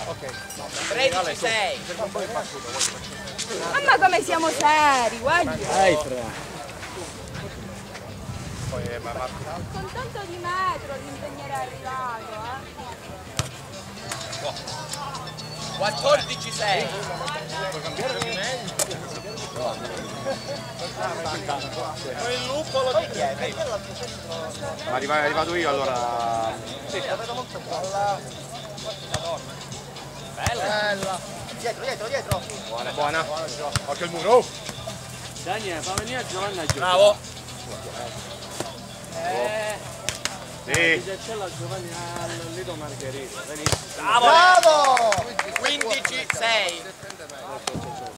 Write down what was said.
Ok. 13-6. Mamma come siamo seri, guarda. Con tanto di metro l'ingegnere è arrivato, 14-6. Puoi cambiare di meglio? Il lupo lo chiede. Ma arrivato io allora. Sì, bella. Dietro. Buona. Occhio il muro. Daniele, fa venire Giovanna a giocare. Bravo. Sì. C'è la Giovanni al Lido Margherita. Bravo. 15-6.